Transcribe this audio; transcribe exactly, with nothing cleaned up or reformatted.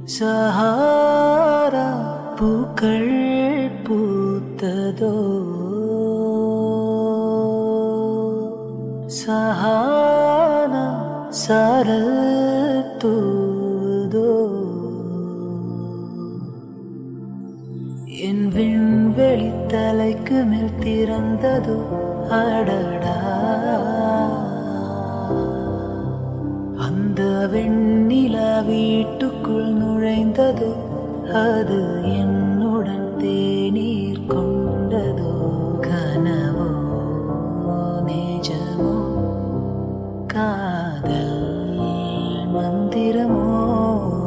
சஹாரா பூக்கள் பூத்ததோ சஹானா சாரல் தூதோ என் விண்வெளி தலைக்கு மேல் திறந்ததோ அடடா அந்த வெண்ணிலா வீட்டுக்குள் நுழைந்ததோ அது என்னுடன் தேநீர் கொண்டதோ கனவோ நேஜமோ காதல் மந்திரமோ